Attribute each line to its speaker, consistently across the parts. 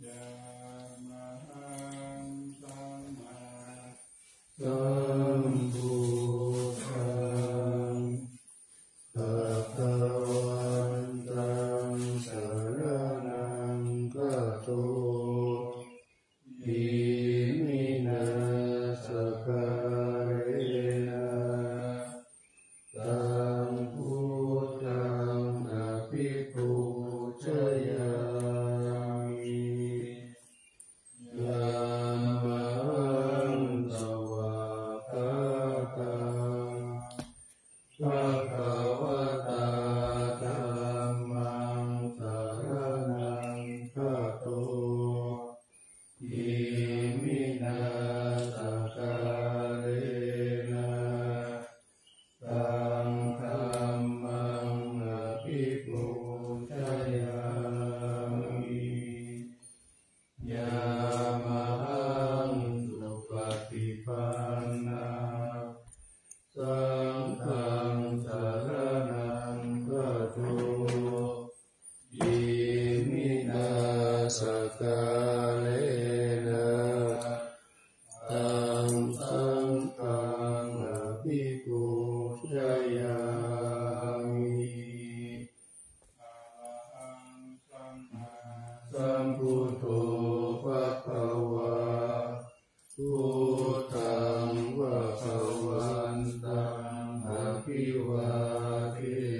Speaker 1: ยามหังสัมมา
Speaker 2: สัมพุทธังภะคะวันตังสรณังคัจโตอิมินาสการะนะตังพุทธังอภิปูชยามิยามหังสวากาตังภะคะวะตาธัมมังสรณังคัจโตอิมินาสการะนะตังธัมมังอภิปูชยามิยามหังสุปฏิปันนาสังฆังสรณังคัจโตอิมินาสการะนะตังสังฆังอภิปูชยามิ
Speaker 1: อะระหังสัมมา
Speaker 2: สัมพุทโธภะคะวะพุทธังภะคะวันตังอะภิวาเท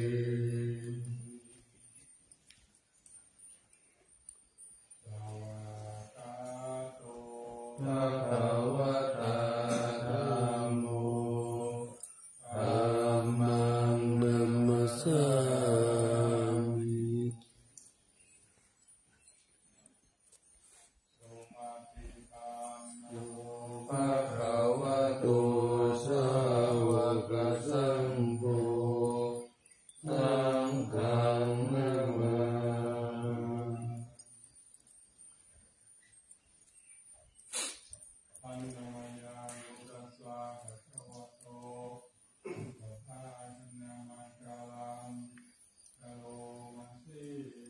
Speaker 1: สวากาโต
Speaker 2: ภะคะวะตาธัมโมธัมมังนัมมัสสามิ
Speaker 1: สุปฏิปันโน
Speaker 2: ภะคะวะโตสาวกสังโฆสังฆังนามา
Speaker 1: อันนามายาโยตัสสะภะคะวะโตอะระหะนามาคาลังกะโลมาสิ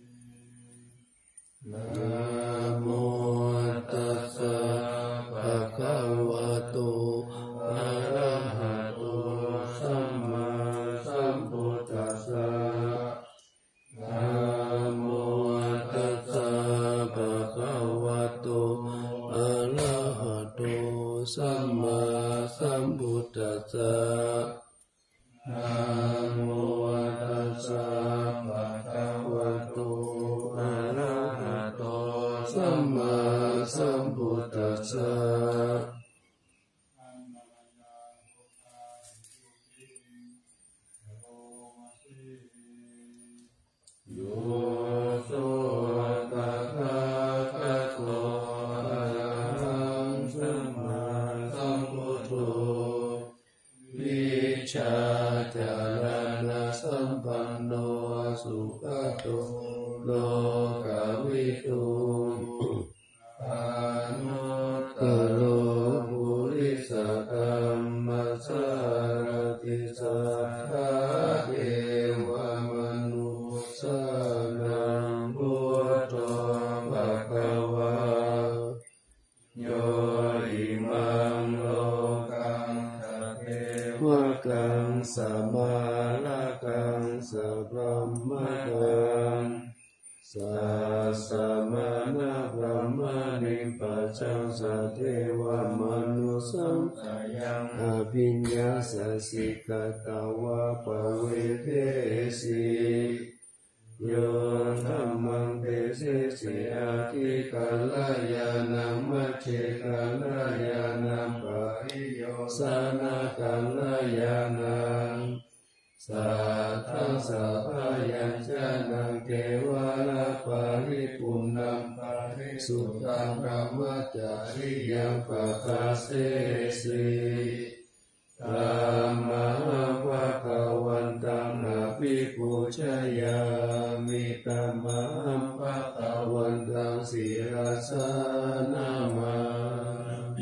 Speaker 2: นะโมตัสสะภะคะวะโตอะระหะโตสัมมาสัมพุทธัสสะนะโมตัสสะภะคะวะโตอะระหะโตสัมมาสัมพุทธัสสะนะโมตัสสะภะคะวะโตอะระหะโตสัมมาสัมพุทธัสสะ
Speaker 1: อันนามายาโยตาหิตุติกะโลมาสิ
Speaker 2: โยโสตถาคตโตอะระหังสัมมาสัมพุทโธวิชชาจารณะสัมปันโนสุขโตโลกวิทูปานุตตโรปุริสธรรมสารติสัทธาเทวมนุสานังพุทโธภะคะวาโยอิมังโลกังสเทวกังสมาลกังสะพรหมกังสัสสะมานะพรหมนิปัสสังสัทเทวมนุสังขยังอภิญญาสสิกตาวะปะเวเทสีโยธัมมังเตเสสิอาทิกัลลายานังมัจเจกัลลายานังปะริโยสานะกัลลายานังสัทธังสัพพายัญชนะเกวะละปะริปุณังปะริสุทธังพระมัจจาริยังปะกาเสสิธัมมังภะคะวันตังอะภิปูชยามิธัมมังภะคะวันตังศิรสานามามิ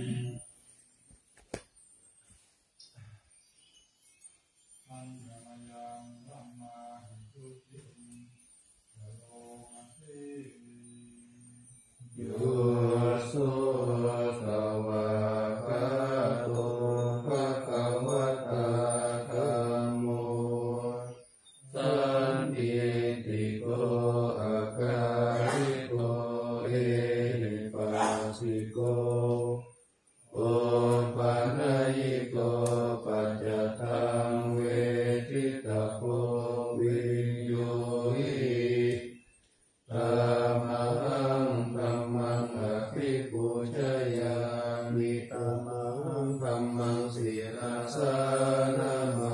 Speaker 1: อันนามยังสัมมาหิตุติกะโลมาสิ
Speaker 2: โยโสภวะคะโตภะคะวะตาธัมโมสันทิติโกอาการิโกเอหิปัสสิโกโอปัญญิโกปัจจตังเวทิตาโกวิญโยหิธัมมังธัมมังอภิปูชยามิธัมมังธัมมังศิรสานามา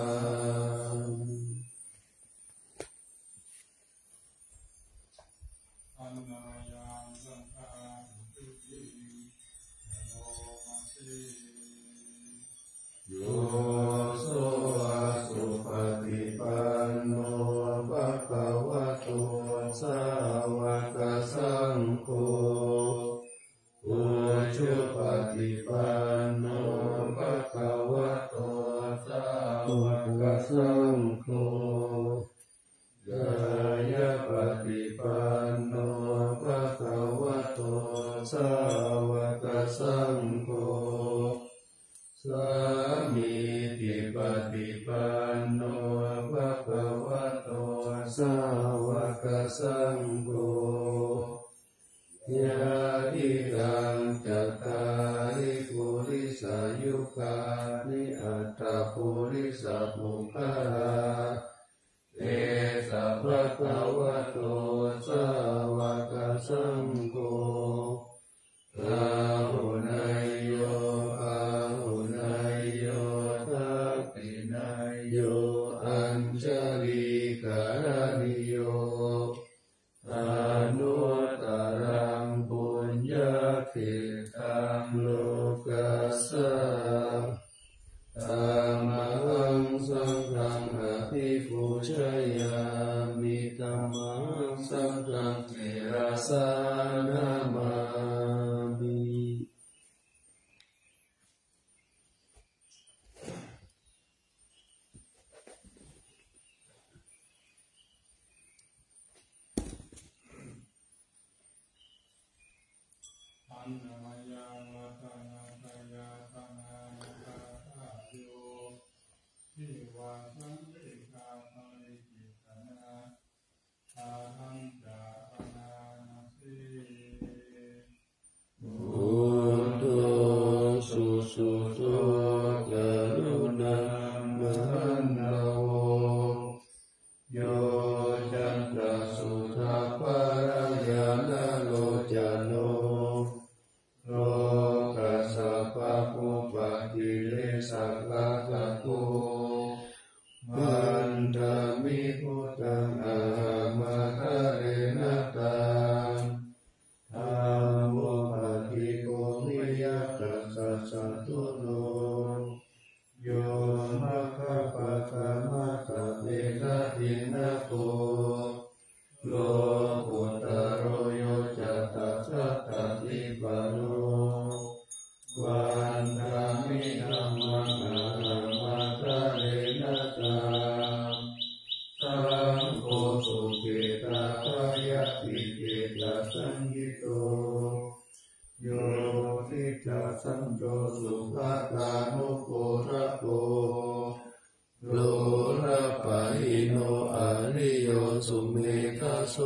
Speaker 1: อันนายังสังฆาตุติโนมัสสิ
Speaker 2: โยโสสุปฏิปันโนภะคะวะโตสาวกสังโฆอุชุปฏิปันโนภะคะวะโตสาวกสังโฆกายปฏิปันโนภะคะวะโตสาวกสังโฆสามีจิปฏิปันโนภะคะวะโตสาวกสังโฆญาติตังจัตตาริปุริสายุคานิอัตตปุริสมุขะเอสะภะคะวะโตสาวกสังโฆอาหุนายโยอาหุนายโยทักขินายโยอัญชลีการณิโยอนุตตรังปุญญเขตังโลกัสสะธัมมังสังฆังอภิปูชยามิธัมมังสังฆังศิรสานามามิ
Speaker 1: อันนามายังวัฒนาตยาตนานาคาทาโยทิวาสังเวกาภริกิตนาอาหังจาอนานาสิ
Speaker 2: บุตโตสุสุโตกรุณามหันโนโยจันตสุทัพพะยานาโลจโนโลกัสสะปะปุปะกิเลสักละทะโกมันธามิพุทธังอะหังมัคคะเรนะตังธัมโมปฏิโกมิยัตตัสสะสัตตุโนโยมัคคะปะคะมะตะเวนะทินะโกโลกุตตโรโยจัตตัสสะตติปันโนวันธามิธัมมังอะหังมัคคะเรนะตังสังโฆสุเกตาภยติเกตาสังยิโตโยทิตาสันโตสุภะตานุโกระโกโลระปะหิโนอริโยสุเมฆะโส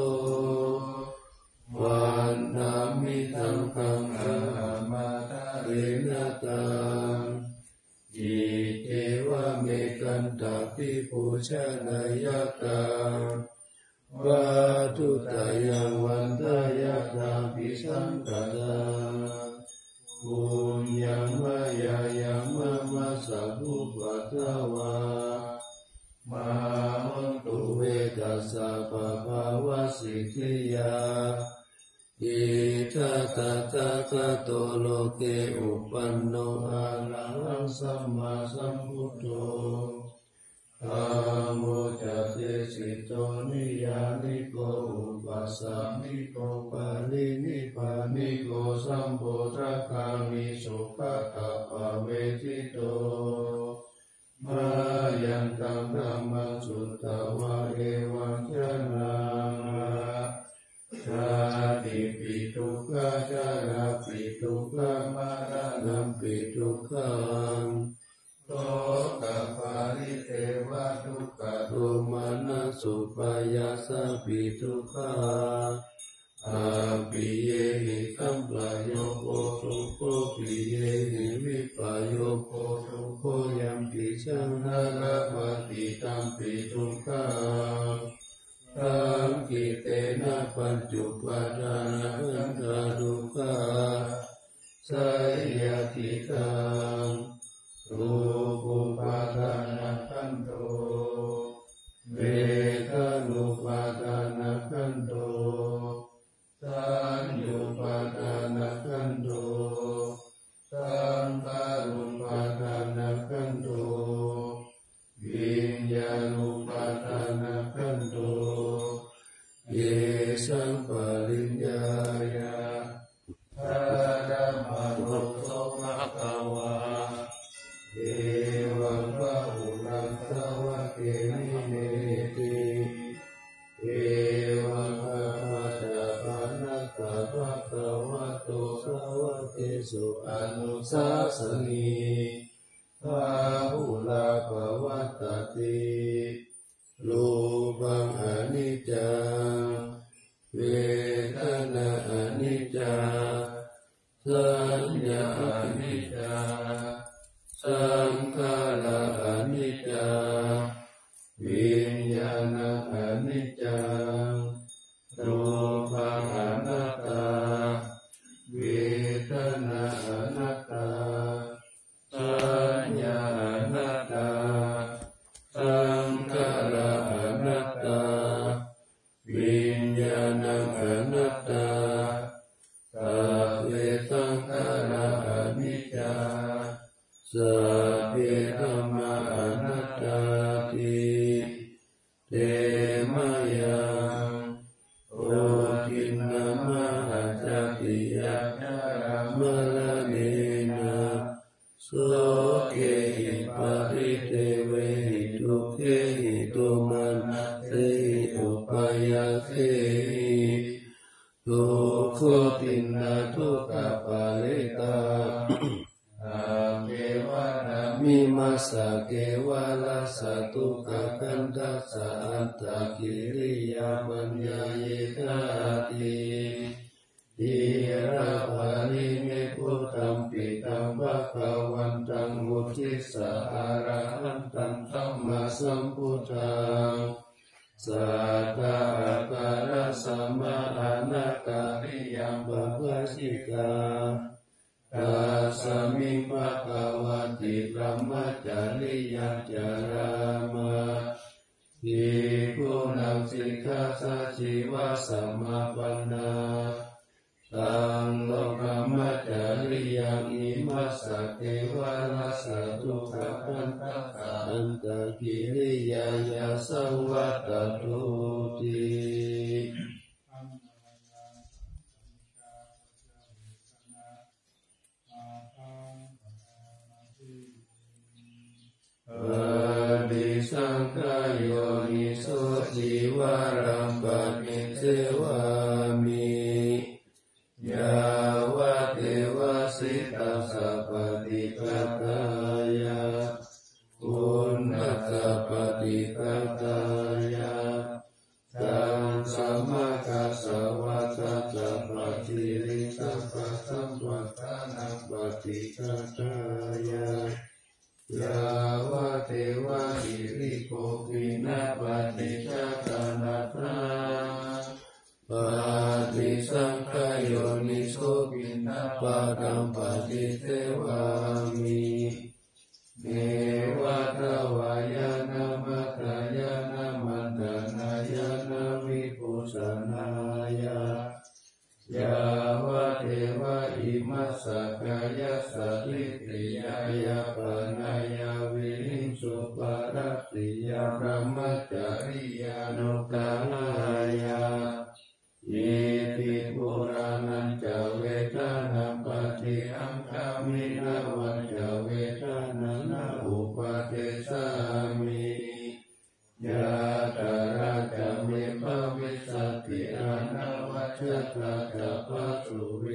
Speaker 2: วันนามิตังคังอะหังมัคคะเรนะตังอิเทวะเมกันตาปิปุชนายตังวัตุตายังวันตายะตาปิสังกัตตังปุญญามายายังมะมะสัพพุปัตตวามาหุนตุเวทัสสะปะภาวะสิทธิยาอิทัตตะคะโตโลเกอุปันโนอะระหังสัมมาสัมพุทโธธัมโมจัตติสิโตนิยานิโกอุปัสสามิโกปะรินิพพานิโกสัมโพธิคามิสุขะตะปะเวทิโตมายังตังธัมมังสุตตวะเอวังชนะชาติปิทุกขขจาราปิทุกขมรณะปิทุกขังโสกปาริเทวทุกขโทมานะสุปายาสปิทุกขาอาปิเยหิสัมปะโยโคทุกโขปิเยหิวิปะโยโคทุกโขยัมปิสังหารวัตติตัมปิทุกขาตังกิเตนะปัญจุปาทานะขันธาทุกขาสัยยติตังรูปุปาทานะขันโตเวทนุปาทานะขันโตสัญญูปาทานะขันโตสังขารุปาทานะขันโตวิญญาณุปาทานะขันโตเยสังปริญญายะธาธัมมโนโสภะคะวะเอวังวะอุรังสาวะเกมิเนติเอวังภะคะตาภะนะตาภะคะวะโตสาวะเกสุอนุสาสนีภาหุลาภวัตติรูปังอนิจจังเวทนาอนิจจาสัญญาอนิจจาสังขารอนิจจาวิญญาณอนิจจังรูปังอนัตตาเวทนาอนัตตาสัญญาอนัตตาสังขารอนัตตาวิญญาณอนัตตาสัพเพสังขาราอนิจจาสัพเพธัมมาอนัตตาติเตมะยังโอทินนามะจติยะมะละเนนะโสเกหิปาริเทเวหิทุกเขหิตุมันเตหิอุปายาเขหิทุกขตินนาทุกขปาริตาอาเกวะนามิมัสสะเกวะลัสสะทุกขคันธัสสะอัตตกิริยาปัญญายตาติอิระภานิเมพุทธัมปิตัมภะคะวันตังมุทิสสะอะระหันตังสัมมาสัมพุทธังสัทธาการะสัมมาอนาคาริยังภวสิกาตัสสมิงภะคะวะติพรหมจาริยังจารามะภิกขุนังสิกขาสัจฉิวะสัมมาปันนาตังโลกมัจจาริยังอิมัสสะเทวะรัสสะทุกขคันธัสสะอันตกิริยายาสังวัตตุติอดิสังขโยนิโสจิวารัมปณิเสวามิยาวะเทวสิตัสสะปฏิปทายะปุณณัสสะปฏิปทายะตังสัมมากัสสะวะสัจจะปฏิริสัพพะสัมปัฏฐานังปฏิฆาตายะยาวะเทวะหิริโกภินะปฏิฆาตนาทาปฏิสังขโยนิโสภินะปะตัมปฏิเทวามิเนวะทวายานะมัตตายานะมันตนายานะวิปุสสนายายาวะเทวะอิมัสสะกายะสติติยายาปนายาวิริงสุปารัตติยาพรหมจาริยานุตตายาอิติปุรานันจะเวทนาปฏิอังคามินาวันจะเวทนานาอุปาเทสามิยาตาราจะเมภวิสัตติอานาวัชตาจะปัสสุเว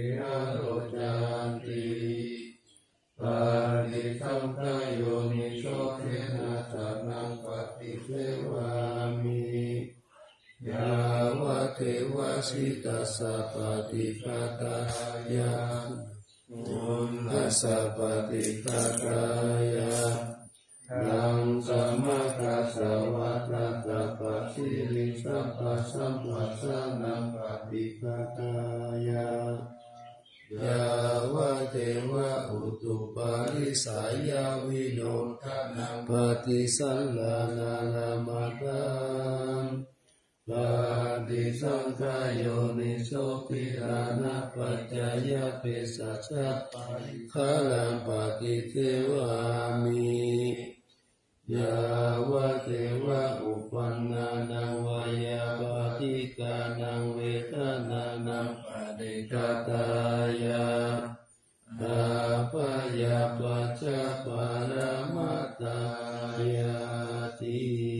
Speaker 2: สิตัสสะปฏิปทายะพุทธัสสะปฏิปทายะนังสัมมากัสสะวะตะตะปะสิริสัพพะสัมปัสสะนังปฏิปทายะยาวะเทวะอุตุปาริสายาวิโนทะนังปฏิสัลลานานามาตังปฏิสังขายโยนิโสติรานะปัจจายะเปสัสสะขะลังปฏิเทวามิยาวะเทวะอุปันนานังวายาปฏิกานังเวทนานังปฏิกาตายะตาปยาปัจจปารามัตตายาติ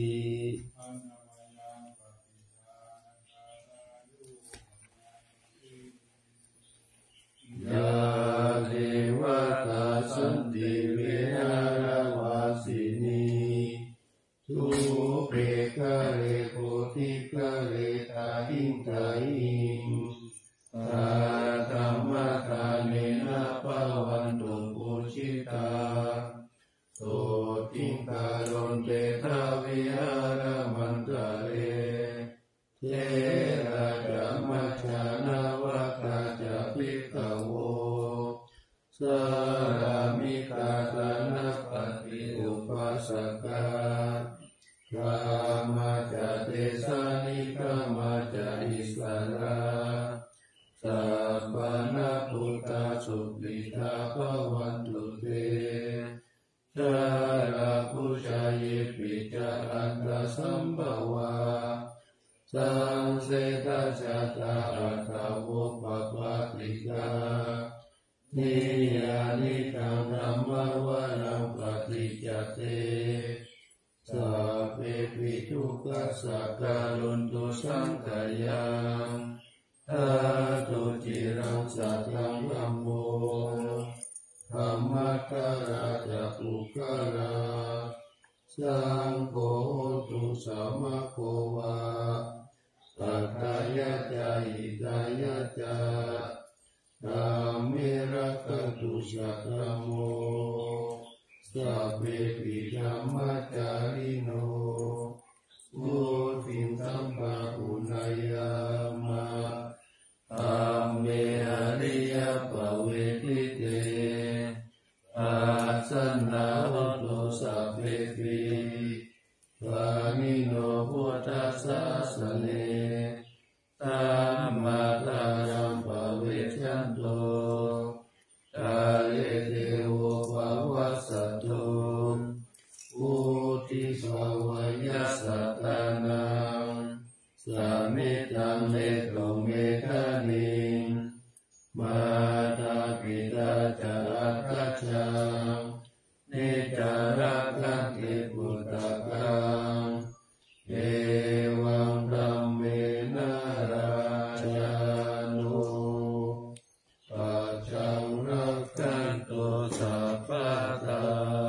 Speaker 2: ยาเทวตาสันติวิหารวาสินีทุเปกะเรโพธิกะเรตาหิงตาหิงตาธรรมตาเนนะปะวันตุปุชิตาโสติงการุณเตทาวิหารมันตะเรเทระธัมมัจจานาวะกาจะภิกขโวสารามิกาตนะปฏิอุปัสสกากามาจะเตสานิกามาจะอิสระสัพพะนาพุทธสุขิตาภวันตุเตชาราภุชายปิจาอันตสัมภวาสังเสตชะตาอัตถโวปปะติกานิยานิกังธัมมวานังปฏิจจเตสัพเพปิทุกขัสสะการุณตุสังขยังทาตุจิรังสัตตังธัมโมธัมมัคคะราจะปุคคะราสังโฆตุสัมมาโควะปัตตายะจาอิตายะจาธัมเมรักขันตุสัทธัมโมสัพเพปิธัมมัจจาริโนพุทธิสัมภะปุณยามะธัมเมอริยปเวทิเตปัสสนาโหตุสัพเพปิวานิโนพุทธัสสะสะเนธัมมาทานังปเวชันโตกาเลเทโวภวัสสัตโตอุทิภวยัสสตานังสัมมิตังเมโตเมฆานิงมาตาปิตาจารักขัจฉังนิจารักขันติพุทธกังเอวังธัมเมนะราชานุปัจจังรักขันตุสัพพะทา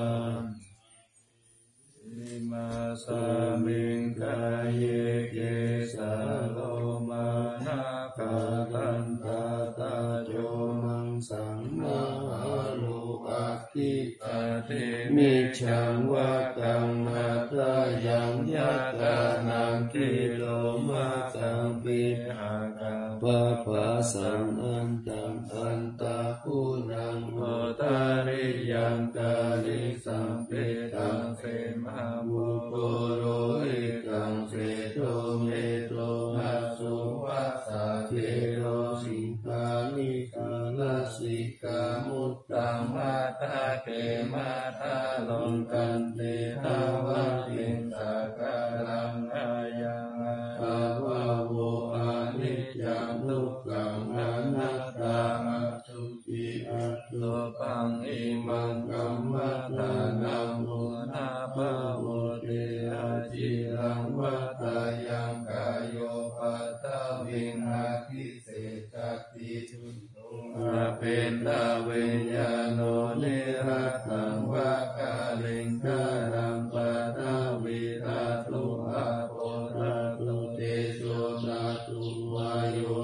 Speaker 2: อิมาสมิงกายเยเกสะโลมานะกาลันตาตาโยมังสังนาโลอัตติปะเตมิฉังวะกังมัตตายังยะกานังกิโลมากังปิหะกังปะปะสังอันตังอันตะภูนังโหตาริยังกาลิสัมปิตังเสมาบุโกโรหิตังเสโตเมโตหัสสุวัสสะเทโรสิกานิกาลสิกามุตตังมาตาเตมาตาลงกันเตทาวะตินตากาลังอายังภาวะโวอานิจจังทุกขังอนัตตาอัตถุติอัตโตปังอิมังกัมมัตตานังมุนาภะโวเตอาจิรังวัตตายังกายโยปัตตาวินาทิเศจัตติจุตุอาเป็นตาวิญญาโนนิรัตตังวะกาลิงกาลังปัตตาวิราตุอาโปราตุเตโชนาตุวายโย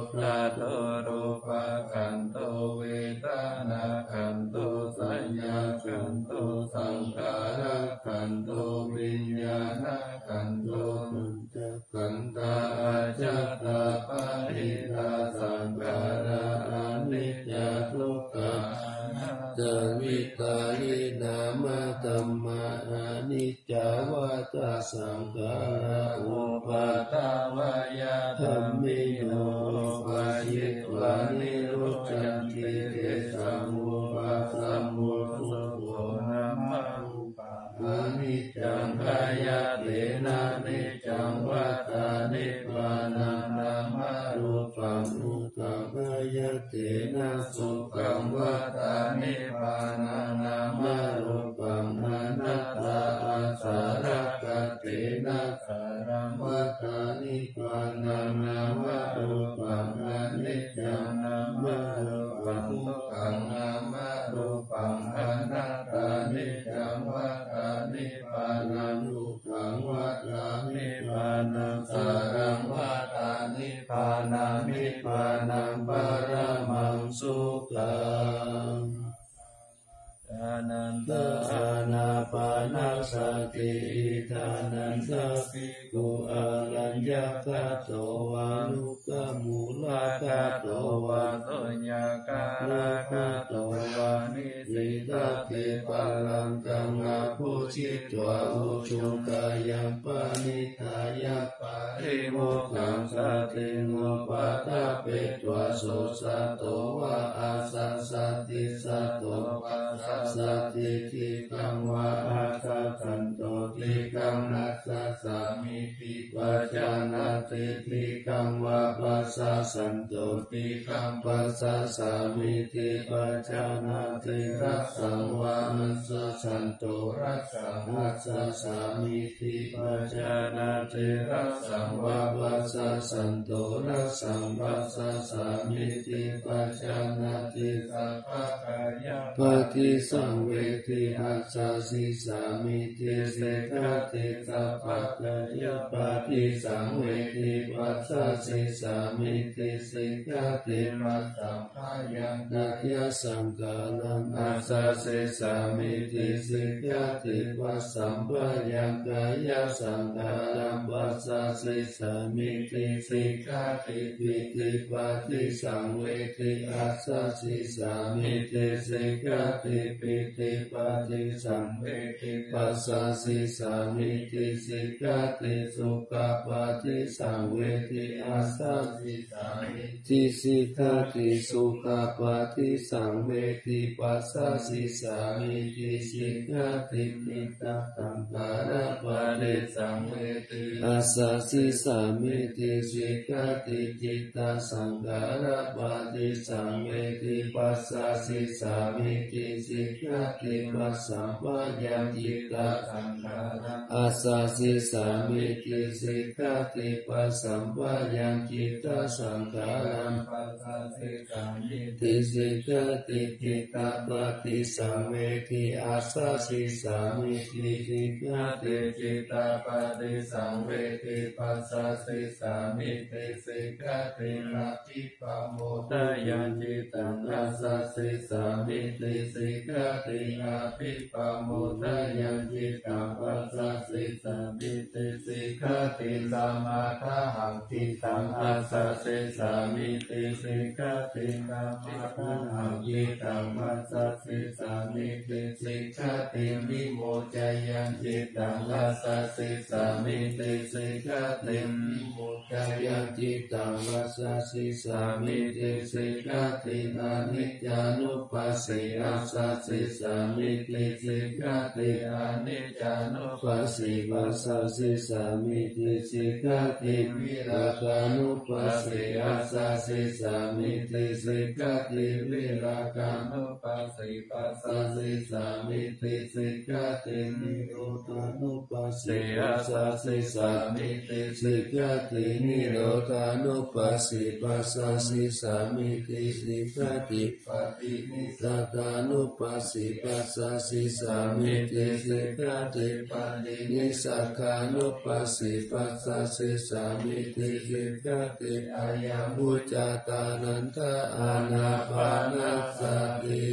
Speaker 2: ทุกขาจาวิตาลินามะธัมมาอานิจจาวาตาสังขาราอุปาทาวายาธัมมิโยปายิตวานิโรจันติเตสังมุปาสัมมุสุโขนะมะรูปังอนิจจังกายเตนะนิจจังวัฏฏานิพพานังนามารูปังอุตตมายเตนะสุขังวัฏฏานิพพานังนามารูปังอนัตตาอาสารกเตนะสารังวัฏฏานิพพานังนามารูปังอนิจจังนามารูปังทุกขังนามารูปังอนัตตานิจจังวัฏฏานิพพานังทุกขังวัฏฏานิพพานังสารังวัฏฏานิพพานังนิพพานังปรมังสุขังทานันตอานาปานาสติทานันตภิกขุอารัญญกโตวานุกมุลกโตวาตุญญาการกโตวานิสิตติปัลลังกังอาภูชิตวาอุชุกายัมปานิทายาปาริโมกังสติโมปัตตะเปตวาโสสะโตวาอาสัสสติสัตโตวาสัสสติทิกังวาอาสัสสันโตทิกังนัสสะสามิติปัจจานาติทิกังวาปัสสะสันโตทิกังปัสสะสามิติปัจจานาติรัสสังวามัสสะสันโตรัสสังมัสสะสามิติปัจจานาติรัสสังวาปัสสะสันโตรัสสังปัสสะสามิติปัจจานาติสัพพะกายะปฏิสังเวทิอัสสะสิสามิติเสกติสัพพะกายะปฏิสังเวทิปัสสะสิสามิติเสกติมัสสังฆายังนัตยสังกาลังอัสสะสิสามิติเสกติวัสสัมปะยังกายสังกาลังปัสสะสิสามิติเสกติวิติปฏิสังเวทิอัสสะสิสามิติเสกติปิติปฏิสังเวทิปัสสะสิสามิติสิกติสุขปฏิสังเวทิอัสสะสิสามิติสิกติสุขปฏิสังเวทิปัสสะสิสามิติสิกตินิตตังการะปฏิสังเวทิอัสสะสิสามิติสิกติจิตตสังการะปฏิสังเวทิปัสสะสิสามิติสิกติปัสสัมปะยังจิตตสังขารังอัสสะสิสามิติสิกติปัสสัมปะยังจิตตสังขารังปัสสะสิสามิติสิกติจิตตปฏิสังเวทิอัสสะสิสามิติสิกติจิตตปฏิสังเวทิปัสสะสิสามิติสิกตินาทิปโมทะยังจิตตังอัสสะสิสามิติสิกตินาทิปโมทะยังจิตตังปัสสะสิสามิติสิกติสมาทะหังจิตตังอัสสะสิสามิติสิกตินาทิปหังจิตตังปัสสะสิสามิติสิกติวิโมจายังจิตตังอัสสะสิสามิติสิกติวิโมจายังจิตตังอัสสะสิสามิติสิกติอนิจจานุปัสสิอัสสะสิสามิติสิกติอนิจจานุปัสสิปัสสะสิสามิติสิกติวิราคะนุปัสสิอัสสะสิสามิติสิกติวิราคะนุปัสสิปัสสะสิสามิติสิกตินิโรธานุปัสสิอัสสะสิสามิติสิกตินิโรธานุปัสสิปัสสะสิสามิติสิกติปฏินิสตานุปัสสิปัสสะสิสามิติสิกติปฏินิสกานุปัสสิปัสสะสิสามิติสิกติอายังอุจจตานันทะอานาปานาสติ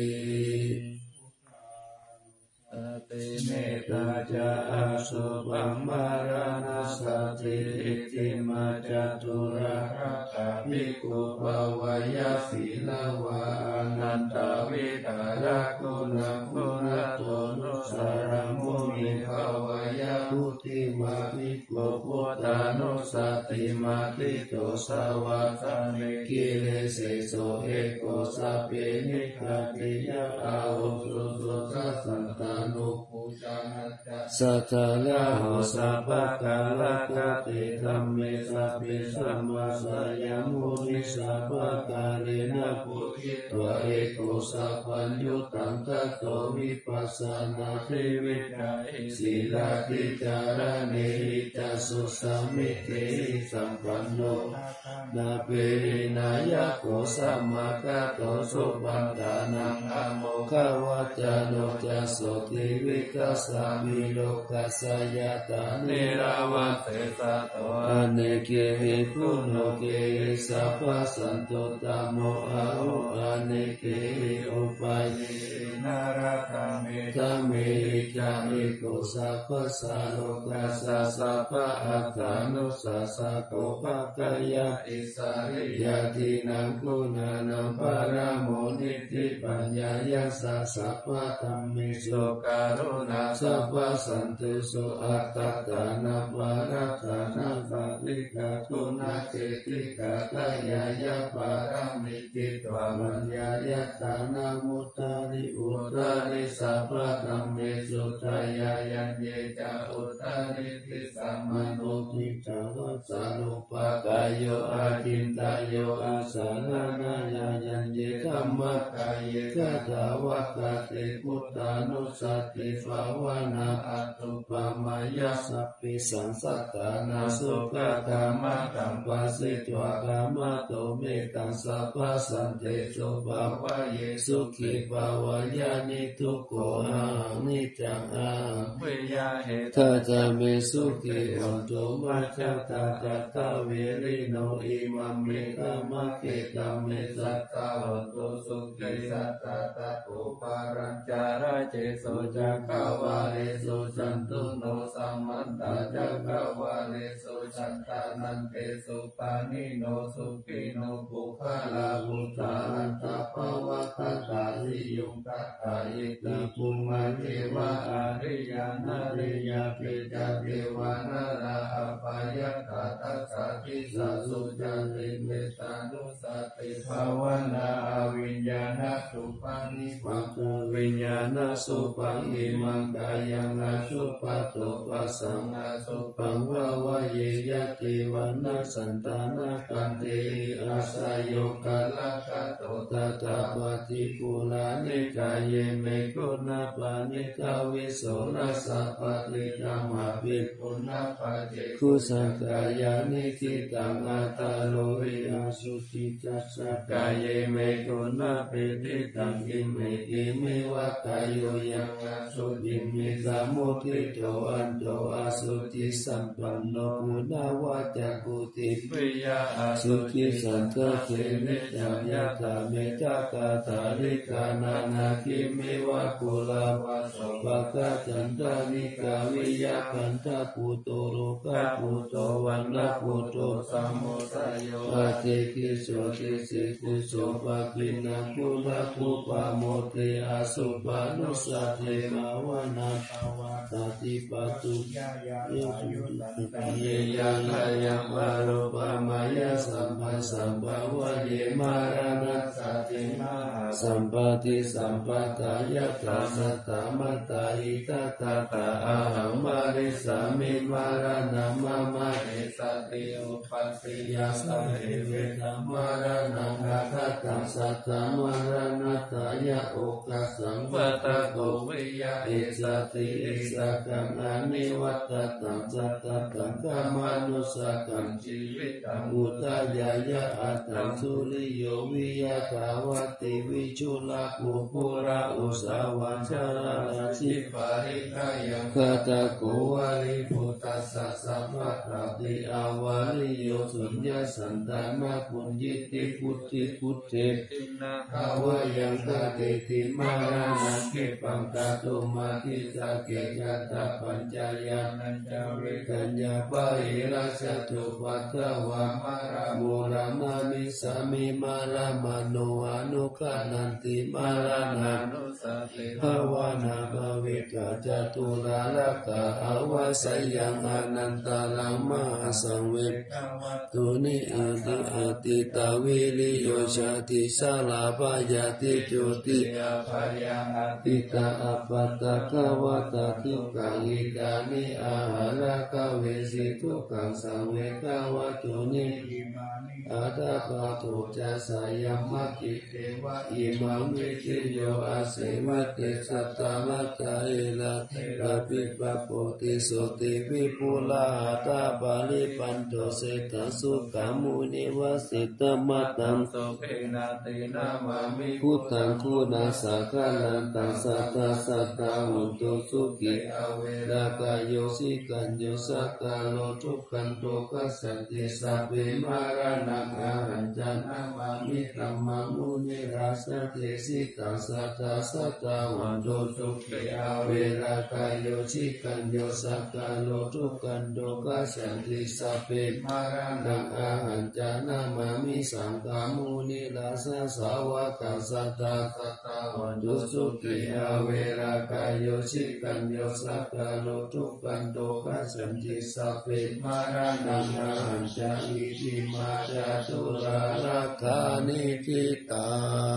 Speaker 2: ติเมตตาจาสุปัมมารานาสติอิติมาจตุระระกะภิกขุภวายศีลวานันตวิตาระคุณังกุณโตนุสารังมุนิภาวายาพุทธิมาภิกขุพุทธานุสติมาทิโตสาวาสานิกิเลเสโสเอโกสัพเพนิคติยะอาหุสุสุสัสสันตานุปุจานัจจะสัทธาละโหสัพพะกาลกติธัมเมสัพเพสัมมาสยามุนิสัพพะกาเลนะปุถิตวะเอโกสัพพัญญุตังทัตโตวิปัสสนาทิวิตาสีลาธิจารเนหิจัสสุสัมมิเทสัมปันโนนาเปรินายะโกสัมมาคะโตสุปันตานังอะโมฆะวัจจโนจัสโสติวิคัสสามิโลกัสสยตานิราวัตเตสะโตอเนเกหิคุณโนเกหิสัพพสันตุตโมอะโหอเนเกหิอุปายินาราธามิธามิจามิโกสัพพสาโลกัสสะสัพพะอัตตานุสัสสะโกภะกายะอิสาริยตินังคุณานังปะระโมนิติปัญญายัสสะสัพพะธัมมิสุการุณาสัพพะสันตุสุอัตตตานัปะระตานัปะลิกาคุณาเจติกาตายายะปะระมิติตวะมัญญายะตานามุตตาริอุตตาริสัพพะธัมมิสุทายายัญเยจะอุตตาริติสัมมโนทิจาวัสสานุปกายโยอาทินตายโยอาสานานายายัญเยธัมมกายเยกตาวะกเตพุทธานุสติภาวนาอัตตุปมายาสัพพิสังสัตตานาสุขกามตัมปัสสิตวะกามโตเมตังสัพพสันเตโสภาวะเยสุขิภาวายานิทุกโขอานิจังอาเวยาเหทัจเมสุขิอันโตมัจจตาจัตตาเวริโนอิมัมเมตามะเกตัมเมสัตตาหันโตสุขิสัตตาตะโกปารัญจาระเจโสจักขวาเลโสจันตุโนสัมมันตาจักขวาเลโสจันตานันเตสุปานิโนสุขิโนปุคลาภุตาอันตภวะคัตตาริยุงคัตตายิตาภูมิเทวะอาริยานาริยาปิจเทวานาราอปายตาตัสสะทิสัสุจาริเมตานุสติภาวนาวิญญาณสุปานิปังวิญญาณสุปังอิมังกายังอาสุปะโตปัสสังอาสุปังวาวะเยยะติวันนัสสันตานากันเตอาสายโยกาลกะโตตตาปฏิปุลานิกายเยเมกุณาปานิกาวิโสนัสสะปฏิธัมมาภิกขุนาปะเจกุสังกายานิทิตังอัตตาโลหิอาสุติจัสสะกายเยเมกุณาปิติตังกิเมกิเมวะกายโยยังอาสุติมิสามุทิโตอันโตอาสุติสัมปันโนมุนาวะจักขุติปิยาอาสุติสันตเสนิจังยะตาเมตตาตาริกานานาคิเมวะกุลาวะโสภะกะจันตานิกาวิยะคันตะปุโตโรกะปุโตวันนะปุโตสัมโมสโยอะเตกิโสติสิกุโสภะกินังกุลปุปะโมเตอาสุปานุสเทมาวนาภาวะตติปัตตุยะยะยุตตะเยยะลายัมวารุปมายะสัมปัสสัมภาวะเยมารานัสสติมาสัมปติสัมปทายะตาสัตตมัตตาอิทัตตาอะหังมาริสามิมารานัมมะมะเอสติอุปัสสิยาสัมเอเวธัมมารานังอาทัตตังสัตตมารานัตตายะโอกัสสังปะตะโกวิยะเอสติเอสกังอานิวัตตังสัตตตังกามานุสกังชีวิตังอุตายายะอัตตังสุริโยวิยะทาวติวิชุลาภูปุระอุสาวัชราาราชิปาริกายังคาตาโกวาลิพุทธัสสะสัพพะตติอาวาลิโยสุญญสันตานาปุญญิติพุทธิพุทเทตินาภาวะยังตาเตติมารานาเกปังตาตุมาทิสาเกจัตตาปัญจายานัญจาเวกัญญาปะหิราชตุปัตตวามารามุรามามิสามิมาลามโนอนุขานันติมาลานานุสติภาวนาภวิกาจตุราลกะอาวาสยังอนันตาลังมหาสังเวชตุนิอาติอาติตาวิริโยชาติสาลาภายาติโจติอาภายาติตาอปัตตะกวะตทุกขังอิกานิอาหารกเวสิทุกขังสังเวกวะตุนิอาตาปะตุจัสสายัมมัคคิเทวะอิมังวิทิโยอาเสวะเตสัตตามัตตาเอละเทระปิปะโปติโสติวิปุลาตาบาลิปันโตเสตสุขามุนิวสิตมัตตังโสเกนาตินามามิพุทธังคุณาสาขานันตังสัตตาสัตตาหุตุสุขิอเวรากายโยสิกัญโยสักกาโลทุกขันโตกัสสันติสัพเพมารานังอาหันจันนามามิธัมมังมุนิราสเตสิตังสัตตาสัตตาหุตุสุขิอเวรากายโยสิกัญโยสักกาโลทุกขันโตกัสสันติสัพเพมารานังอาหันจันนามามิสังฆามุนิราสสาวกสัตตาสัตตาหุตุสุขิอเวรากายโยสิกัญโยสักกาโลทุกขันโตกัสสันติสัพเพมารานังอาหันจันอิติมาจาตุราราคานิทิตา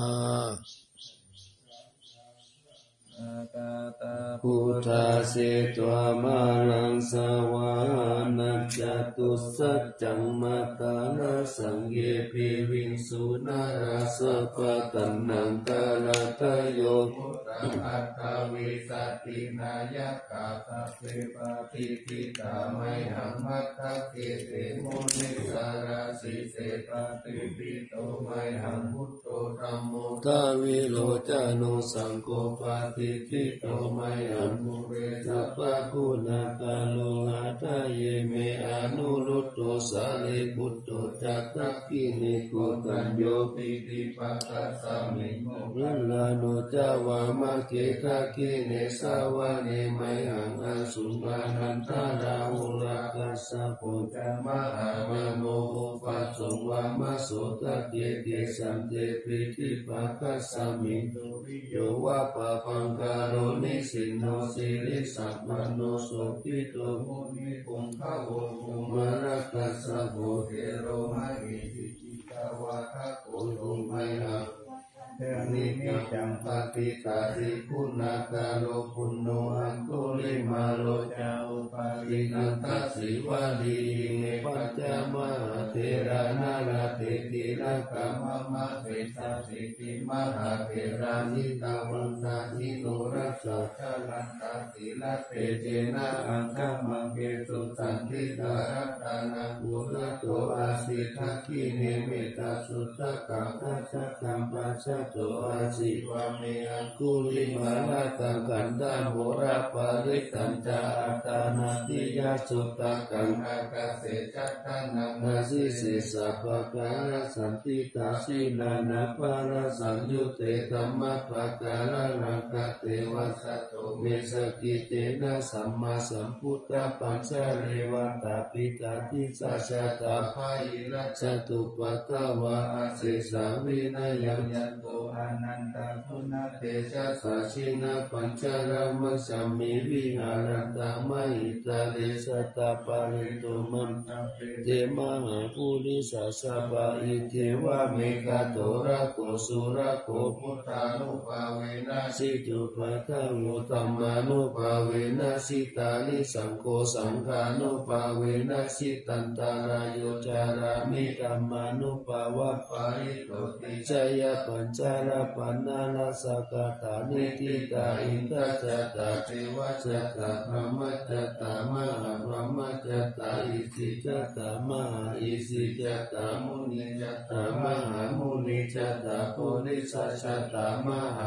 Speaker 2: พุทธาเสตวามาลังสวานัจจตุสัจจังมาตานาสังเยปิวิงสุนาราสปะตันนังกาลตโยพุทธังอัตตวิสัตตินายกาตเสปะทิทิตาไมหังมัตตะเกเตมุนิสาราสิเสปะติปิโตไมหังพุทโธธัมโมทาวิโลจานุสังโฆปะติทิโตไมหังมุเรสัพพะคุณากาโลหะทะเยเมอนุรุตโตสาลิพุตโตจัตตักขินิโกตัญโยปิติปัสสะสามิโมรัลลาโนจาวามะเกทักขิเนสาวะเนไมหังอสุมานันตาราหุรากัสสะโพจามะหามะโมโหปัสสวามะโสตะเกเกสัมเตปิติปัสสะสามิโตวิโยวะปะปังกาโรนิสิโนสิริสัพพโนโสปิโตโมนิปุงคะโวภูมารัสสะสะโพเทโรมะหิสิกิตาวะทะโกโรไมหังเทนิมิจังปฏิตาสิคุณากาโลปุณโนอันตุลิมาโลจาอุปาลินันตัสสิวะลีเนปัจจามะเทระนาราเทติระกามะมะเทสะสิติมหาเทรานิตาวังสานิโนรัสสะชะลันตาติละเตเจนะอังคะมังเกสุสันติตารัตานังอุระโตอาสิทักขิเนเมตาสุตตะกังคัจฉกัมปัสสะโตอาสิวะเมอังคุลิมานาตังกันดาโมระปาริตัญจาอัตตานาติยาสุตตะกังอากาเสจัตตานังนาสิสิสัพพะกาลสันติตาสินานาปาราสังยุเตธัมมะปะกาลรังกะเตวะสัตโตเมสกิเตนะสัมมาสัมพุทธะปัญจเรวัตตาปิตาทิสัจตาภายิรัจตุปัตตวะอาเสสาวินัยยันโตอนันตพุณเตชะสัชินาปัญจารามะสัมมิวิหารันตามหิตาเดสตาปาริโตมัมเตมหาภูริสัสสะปะอิเทวะเมฆะโตระโกสุระโกพุทธานุภาเวนะสิจุปัฏฐังโมธัมมานุภาเวนะสิตานิสังโฆสังฆานุภาเวนะสิตันตารายโยจารามิธัมมานุภาวะปาริโตติชยปัญจาราปันนาลสกตานิทิตาอินทจัตตาเทวจัตตาพรหมจัตตามหาพรหมจัตตาอิสิจัตตามหาอิสิจัตตามุนิจัตตามหามุนิจัตตาปุริสัชจัตตามหาปุ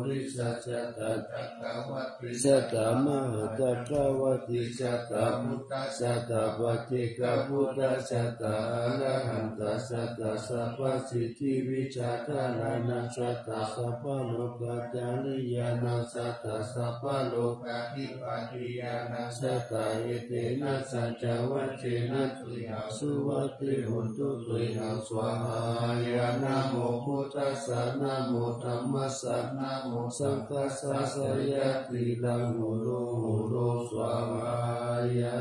Speaker 2: ริสัจตะตะวัติสัตตมหาตถาวัติสัตตพุทธัสสะตวัตถิกพุทธัสสะตะอรหันตัสสะตะสัพพสิทธิวิชาทานัสสะตะสัพพโลกจาริยานัสสะตะสัพพโลกาภิปติยานัสสะตะเอเตนะสัจวัชเชนะตุยาสุวัติหุนตุตุยาสวาหายานะโมพุทธัสสะนะโมธัมมัสสะนะโมสังฆัสสะสยติลังหุโรหุโรสวาหายา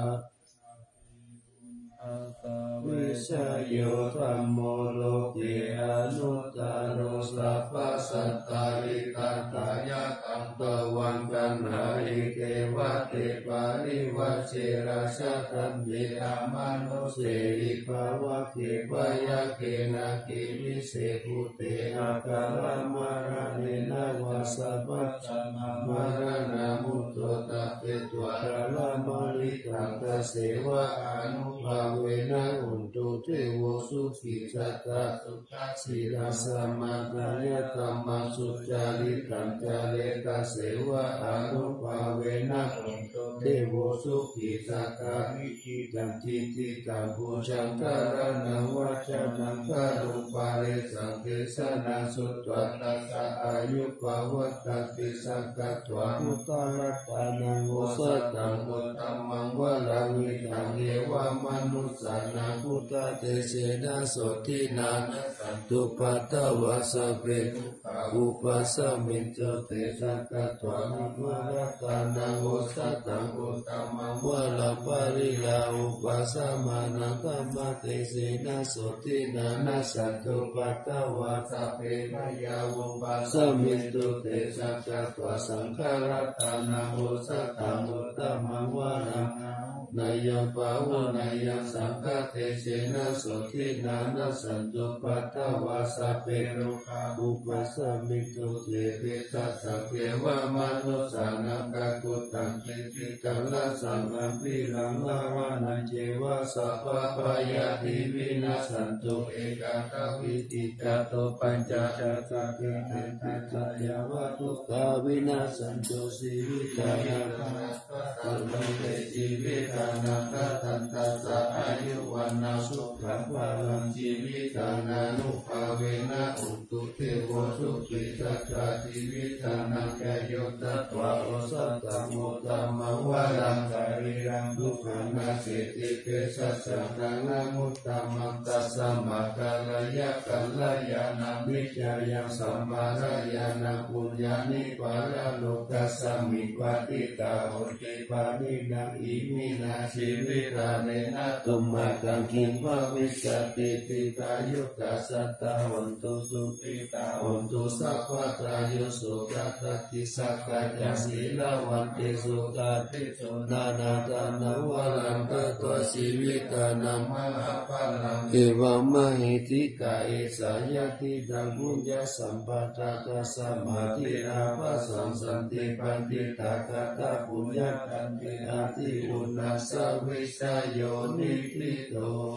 Speaker 2: วิชโยธัมโมโลกิอนุตตโรสัพพสัตตาริกัตถายะตัมตวันกันหาอิเกวะเตปาริวัชเชราชะตัมเยธรรมนุเสหิภาวะเขปยะเกนะกิวิเศภูเตอาการมาราเนนะวะสัพพะมารานามุตโตตะเปตวะระละมาริกังตะเสวะอนุภาเวนะอุนตุเทโวสุขิสัตตะสุขัสสิลาสมาตายะธัมมังสุจาริตังจาเลตะเสวะอนุภาเวนะอุนตุเทโวสุขิสัตตะวิจิตังทิติตังภูชังกะระนังวัจนังกะรุปาเลสังเกสนาสุตวัตตะสะอายุภวัตติสังกัตถวามุตตะรัตตานังโวสัตตังโวตัมมังวะลาวิตังเอวามนุสสานังพุทธเตเสนะโสทินานะสันตุปัตตวะสะเปอุปัสสมิจโตเตสังกัตถวามุตตะรัตตานังโวสัตตังโวตัมมังวะลาภริยาอุปัสสมานังธัมมเตเสนะโสทินานะสันตุปัตตวะสะเปมยาอุปัสสมิจโตเตสังกัตถวาสังฆรัตตานังโวสัตตังโวตัมมังวะลานายปาวะนายสังฆเตเสนะโสทินานะสันตุปัตตวะสะเปโรคาอุปัสสมิโตเตเปตัสสะเกวะมนุสสานังกักุตังติติกัลละสังฆปิลังลาวานัเจวะสัพพะปายาติวินาสันตุเอกาตวิติกาโตปัญจจัตตะเกติติตายาวะทุกขาวินาสันตุสีวิตานาตัลโลเตชีวิตานาตันตัสสะอายุวันนาสุขังภาลังชีวิตานานุภาเวนะอุตุเทโวสุขิสัจจชีวิตานังแกโยตัตวะโอสัตตังโมตัมมังวะลังสารีรังทุกขังนาเสติเกสัสสะนังมุตตะมังตัสสะมะกะลยะกัลลยานังวิจายังสัมมาระยานังปุญญานิปาระโลกัสสมิปะติตาโหติปานินังอิมินาชีวิตาเนนะตุมะกังคิงภวิสติติตายุตตาสัตตาวันตุสุปิตาวันตุสัพพะตายุสุกัตติสักกะจัสีลาวันติสุกัตติสุนานาตานังวะลังกัตตชีวิตานังมหาปัลลังเอวามหิติกาเอสายติดังบุญญาสัมปตะตัสสะมาติราภัสสันติปันติตากะตะปุญญาตันติอาติอุณัสสะวิชโยนิพิโต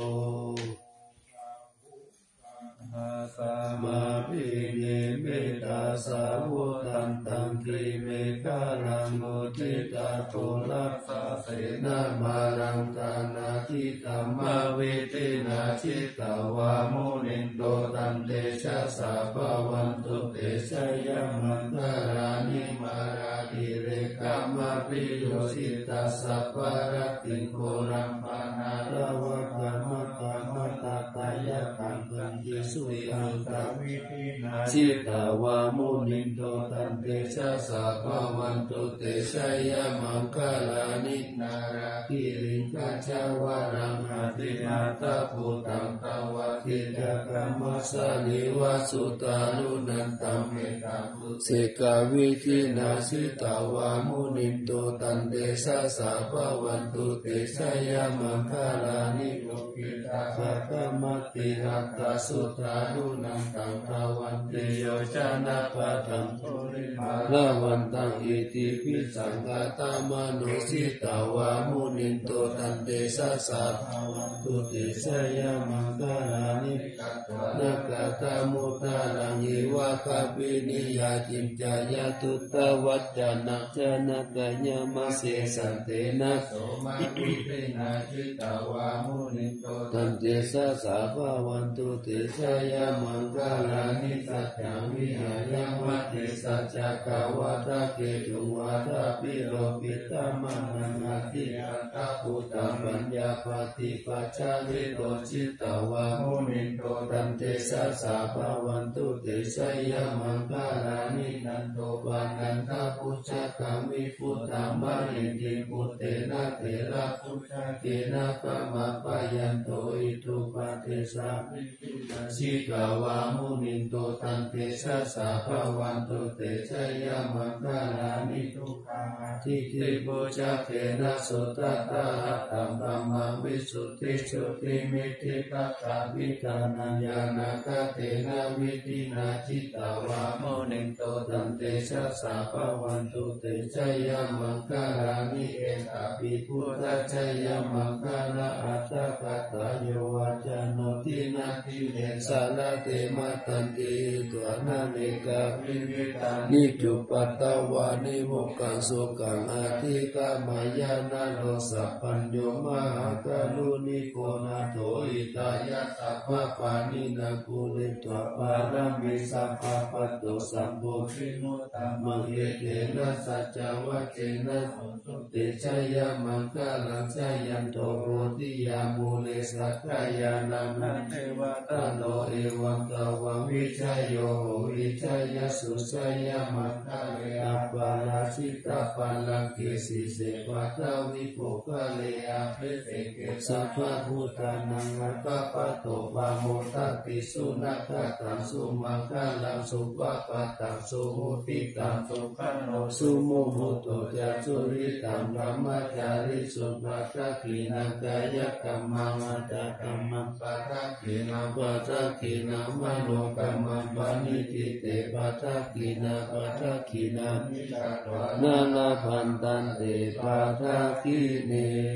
Speaker 2: สัมมาปิเนเมตาสาวุตันตังกิเมฆาลังโมทิตาโตรัสสะเสนามารังตานาทิตามาวิตินาชิตาวามุนิโตตันเตชะสาภวันตุเตชะยะมันตารานิมาราติเรกามาปิโยสิตาสัพพะรติโกรัมปานาลาวะกามะกามะตาตายะคันตันติสุตังตาวิตินาชิตาวามุนิโตตันเตชะสาภวันตุเตชะยะมังคลานินาราคิริกัจจวารังหตินาตาภูตังตวะทิจกรรมสานิวาสุตานุนันตัมเมตาภูเสกวิธินาสิตาวามุนิโตตันเตชะสาภวันตุเตชะยะมังคลานิโลกิตาภะคะมติหัตตสุตานุนันตังภวันติโยชนะปะทังนละวันตังอิติปิสังฆาตามนุสิตาวามุนินโตตันเตสะสะตุติสยามังคานินักตามุตาลังยิวะคาปินิยาจิมจายาตุตวัจจานักจนะกายมาเสสันเตนะโสมาตุเตนะจิตาวามุนิโตตันเตสะสะภาวันตุเตสยามังคาลานิสัจจาวิหายามัตติสัจจกาวาตะเกตุวาตะปิโลปิตามังนาติอัตตะปุตตะปัญญาปฏิปัจจาริโตจิตตวามุนิโตตันเตสะสะภาวันตุเตสยามังคาลานินันโตปานันทะปุจจกามิพุทธามานิติปุตเตนะเถระพุทธเกนะปะมะปะยันโตอิทุปะเทสะสิกาวามุนิโตตันเตสะสะภาวันตุเตสยามังคาลานิทุกขาทิฏฐิปุจจเกนะสุตตะตัมธัมมังวิสุทธิสุติมิติกัตถาวิธานัญญาณกเตนะวิธินาจิตตวามุนิโตตันเตสะสะภาวันตุเตสยามังคาลานิเอตปิพุทธชยมังคาลาอัตตะกัตตะโยวัจโนทินาทิเนสาลเตมะตันติตัวนาเนกะวิวิตานิจุปัตตวานิโมกังสุกังอาทิกามายานาโลสัพพัญโยมหากาลุนิโกนาโถอิตายะสัพพะปานินาภูริตวปารามิสัพพะปัตโตสัมโพธิโนตัมมังเยเตนะสัจจวัจเจนะสุเตชยมังคาลังชยันโตโรติยามูเลสักขายานังนันเทวตาโลเอวังตวังวิชัยโยวิชัยสุชัยมังคาเรอปาราชิตาปัลลังเกสิเสวัตวิโภคเลอาเพเสเกสัพพะพุทธานังอัปปะปะโตวาโมทัตติสุนัขตังสุมังคาลังสุปะปะตังสุมุติตังสุขันโนสุโมโหโตจัตสุริตังพรหมจาริสุภัตตะกีนังกายกัมมังอัตตกัมมังปัตตะกีนังปัตตะกีนังมโนกัมมังปานิติเตปัตตะกีนังปัตตะกีนังนานาพันตันเตปัตตะกีเน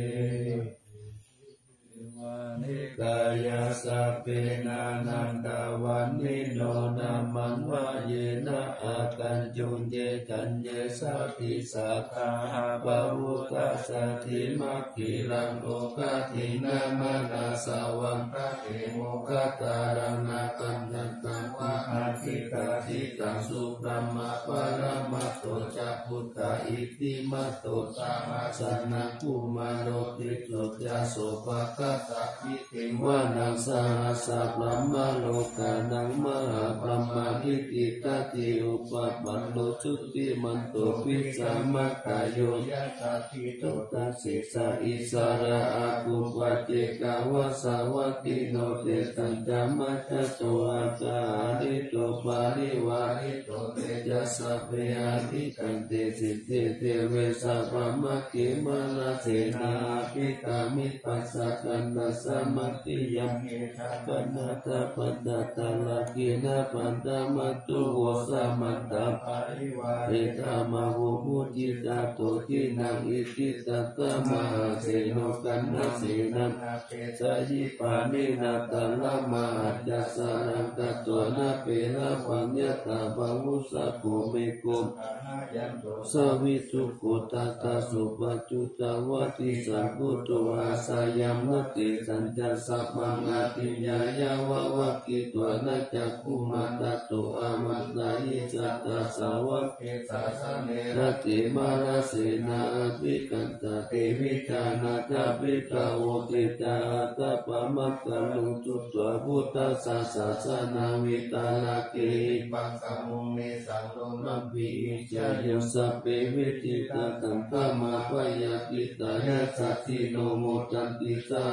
Speaker 2: กายสัพเพนานันตวันนิโนนามังวะเยนะอากันจุนเจตัญเยสัพพิสัทธาปะวุตตะสัทธิมัคคิลังโลกทินามานาสาวังคะเตโมกตารังนาคันตังตังวะอาทิกาทิตังสุปรมะปะระมะโตจักพุทธาอิติมัตโตสามาสนะกุมารโลติโสยาโสภะคะตะวิเทวานังสาสัพพะมะโลกานังมหาพรหมาทิติตติอุปปันโนชุติมันโตปิสามัคคายโยยะตติโตตัสสิสะอิสระอากุปัจเจกาวะสาวัติโนเตสัญจามัจจโตอาจาริโตปาริวาริโตเตจัสสะเปอาทิกันเตสิเตเตเวสัพพะมะเกมาลาเสนาภิกามิปัสสะกันนัสสะมัตติยังเกทัปนาตาปัตตาตาลากีนาปัตตามัตตุโวสามัตตาปาริวาเรตามาโวมุจิตาโตทินังอิติตัตตมหาเสโนกันนาเสนังเปสยิปานินาตัลละมหัจจสารังกัตตัวนาเปละปัญญาตาบาวุสะโกเมโกสวิสุโกตตาสุปัจจุตาวติสัพพุโตอาสายามมติสัญจสัพพังอาติญายาวะวะกิตัวนาจักขุมาตโตอามัตตายิสัตตาสาวะเกสาสเนรติมาลาเสนาภิกันตเตวิจานาตาภิกาโวเกตาตาปะมัคคะลุจุตวพุทธสาสสะนาวิตาลาเกปังสัมมุเมสังโลมัมปิจายสัพเพวิติตาตังธรรมะปยาติตายะสัตถิโนโมตันติสาภุ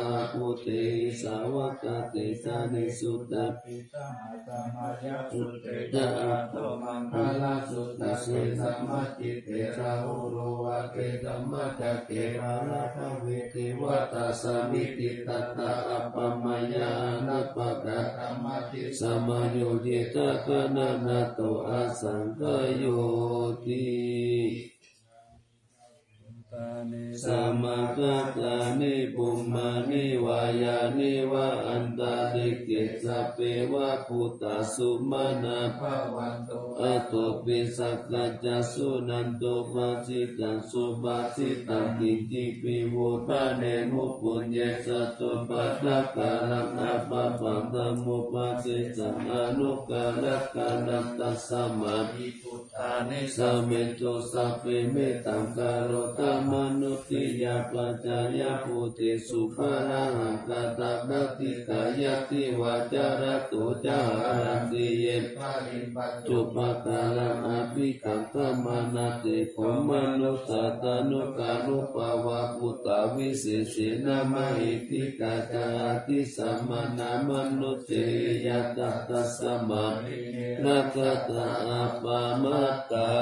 Speaker 2: มุเตสาวกติสานิสุตตะ
Speaker 1: ปิตังอัตมายาสุเต
Speaker 2: จะ
Speaker 1: อัตโตมังคลาสุตตะเกสัมมาจิตเตราหุโรวะเกตัมมัจจเกราลาภเวทิวัตตาสมิติตัตตะอัปปมายานัปปะกะธรรมติสมาโยเยตะกะนะนะโตอาสังกโยติสมากัตานิปุมมานิวายานิวะอันตาริเกสัพเพวะพุตตาสุมานาภวันโตอะโตปิสักกัจจสุนันโตปัสสิตังสุปัสสิตังกิจิปิโวทะเนมุปุญเยสัตโตปัฏฐกาลังอัปปะปังธรรมุปัสสิสังอนุกาลกานัตตัสสมาภิพุทธานิสัมเมโตสัพเพเมตังกาโรตมนุติยาปัจจายาภูติสุภารังกตาบติกายติวาจารตุจารันติเยจุปกาลังอภิกังขมานาติภมนุสตานุกาลุปวะปุตตาวิเศษนามาหิติกาจาติสัมมานามนุเตยะตัสสะมานาคตาอัปปมัตตา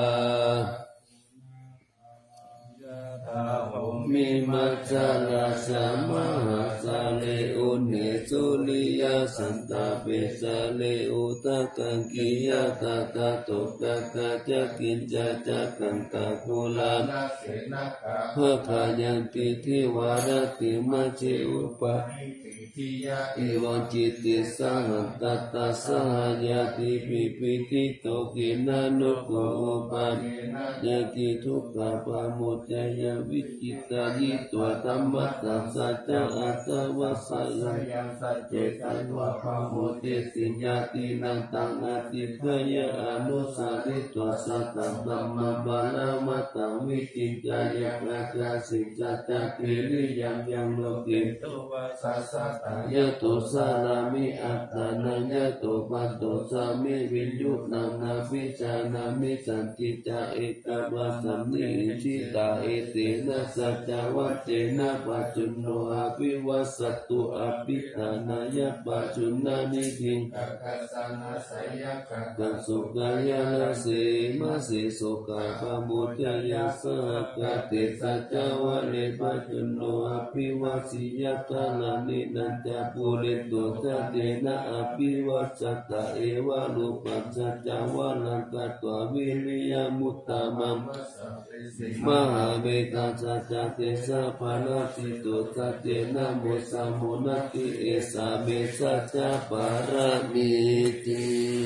Speaker 1: มิมัจจาราสามหาสาเลอุเนสุลิยาสันตาเปสาเลอุตะกังกิยาตาตาตุกะกะจะกินจะจะกังกะกุลาภะพายันติทิวารติมัจเจอุปะอิวังจิตติสหันตตาสหายาติปิปิติโตกินานุโกอุปันยากิทุกขะปะมุจจยวิจิตายิตัวธัมมัสสะสัจจะอัตตวัสสะยังสัจเจตันวะปะมุตติสิญญาตินันตังอติภยะอนุสาริตัวสัตตัมธัมมะบาลามัตตังวิจิตายะนาคาสิจัตตะกิริยังยังโลกิตุวะสัสสะยะโตสารามิอัตตานังยะโตปัตโตสามิวิญญุนังนาวิจานามิสันติจาเอกวัสสัมนิชิตาเอเตนะสัจจวัจเจนะปัจจุโนอภิวัสสตุอภิธานายะปัจจุนานิทิงกัสสานาสยะกัสสุกายานาเสมาเสสุกาปมุจจยาสกะเตสัจจวะเลปัจจุโนอภิวัสสิยะตานานินันจปุเรตุสัจเจนะอภิวัสสตะเอวะรูปัสสัจจวะลังกัตตววิริยมุตตะมัมมหาเวกัสสัจจเตสะภาลติตุสัจเจนะโมสัมโมนัตติเอสาเมสัจจปารามิติ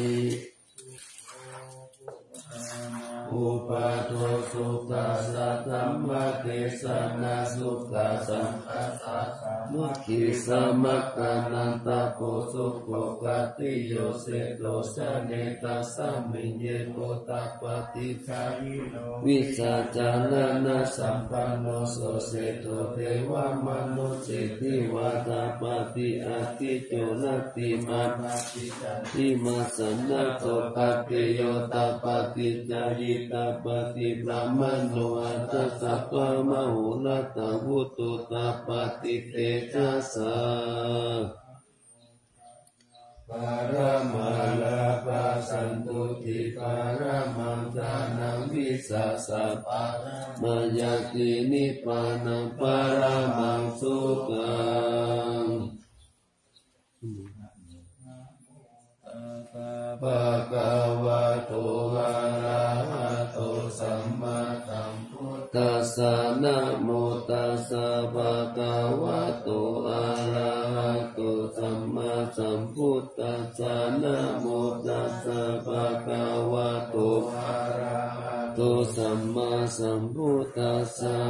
Speaker 1: อุปาโทสุขัสสะธัมมะเทศนาสุขัสสะมุขิสมัคคะนันตโพสุโภคติโยเสโตสะเนตัสสะมิญเยโกตัปปติคายิโนวิสัจจานะนะสัมปันโนโสเสโตเทวมนุสสิทิวาตาปฏิอาทิโจรติมาทิมาสันนะโตปัตติโยตาปฏิจายิตาปฏิบรามโนอัตสัพพะมะหุลตังวุตุตาปฏิเตจัสสะปารมาลาภาสันตุติปารมังทานังวิสัสสะปารมายตินิพพานังปารมังสุขังภะคะวะโตอะระหะโตสัมมาสัมพุทธัสสะนะโมตัสสะภะคะวะโตอะระหะโตสัมมาสัมพุทธัสสะนะโมตัสสะภะคะวะโตอะระหะโตสัมมาสัมพุทธัสสะ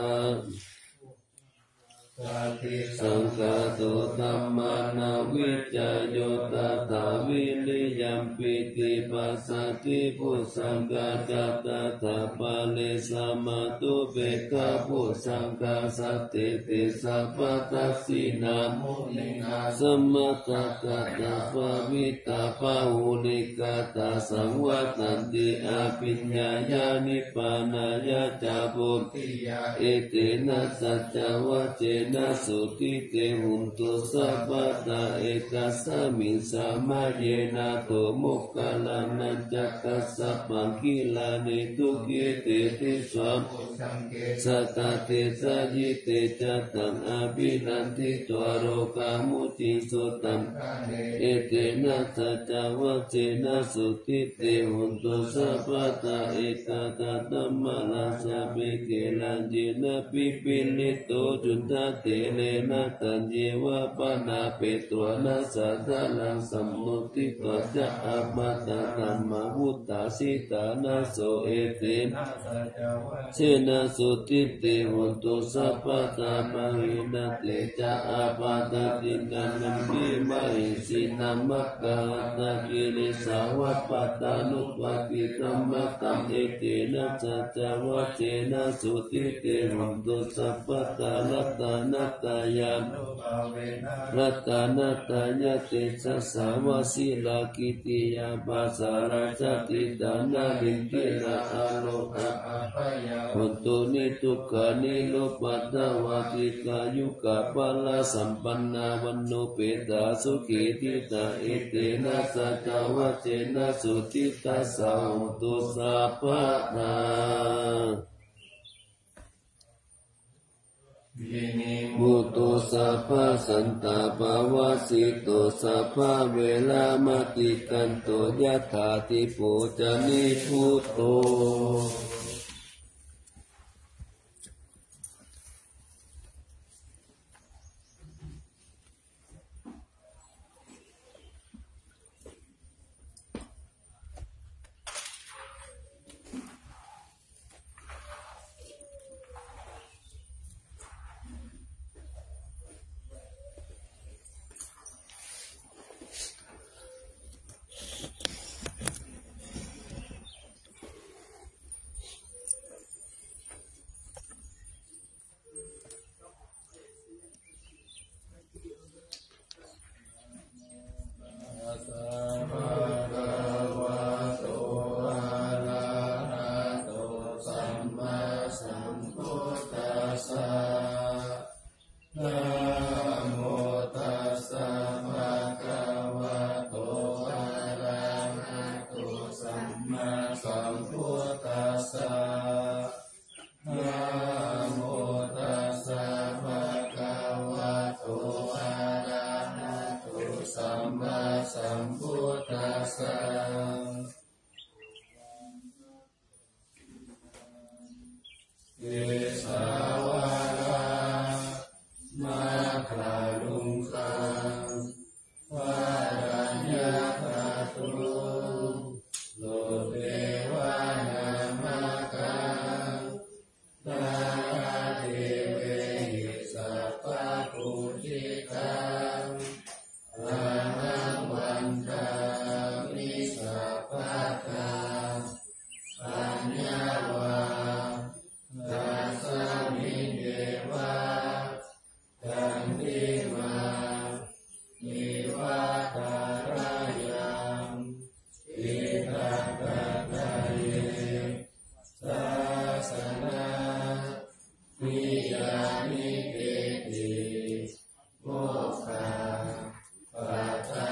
Speaker 1: สังฆาโตธัมมานาวิจจโยตถาวิริยัมปิติปัสสติพุสังฆาจัตตาปะเลสามาตุเบกะพุสังฆาสัตติติสัพพทัสสินามุนินาสัมมาตตะตะภวิตาภาหุลิกาตาสังวัตันติอาปิญญายานิพพานายะจาปุติยาเอเตนะสัจจวะเจ
Speaker 2: นะสุติเตหุนตุสัพพตาเอกัสสมิสามาเยนะโตมุกขลานัจจกัสสะปังคิลานิทุกิเตติสวามสัตเตสะยิเตจัตตังอภินันติตวโรกามุจิสุตังเอเตนะสัจจวัจเจนะสุติเตหุนตุสัพพตาเอกตาธัมมาลาสะเปเกลันเจนะปิปินิโตจุนตาเตเลนะตัญเยว ปนาเปตัวนาสัตลังสัมมุติปัจจะอามาตาธรรมวุตตาสิตานาโสเอเตเชนะสุติเตหุตุสัพพตาปะหินาเตจะอาปาตติกันนัมปิมาหิสินามัคคะตะกิริสาวัปปตานุปปิตัมมะตัมเอเตนะสัจวัจเจนะสุติเตหุตุสัพพตาลัตตานัตตายารัตนาตายะเตชะสาวะสีลากิติยาปัสสาราชติดานาลินติระอาโลกะหุตุนิทุกขานิโลปัตตวาติกายุกะปะละสัมปันนาวันโนเปตาสุขิติตาเอเตนะสัจวัจเจนะสุติตัสสะหุตุสัพพะมุตุสัพพะสันตาภวสิโตสัพพะเวลามติกันโตยะถาติปุจนิพุตโต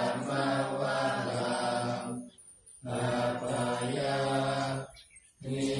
Speaker 1: นิ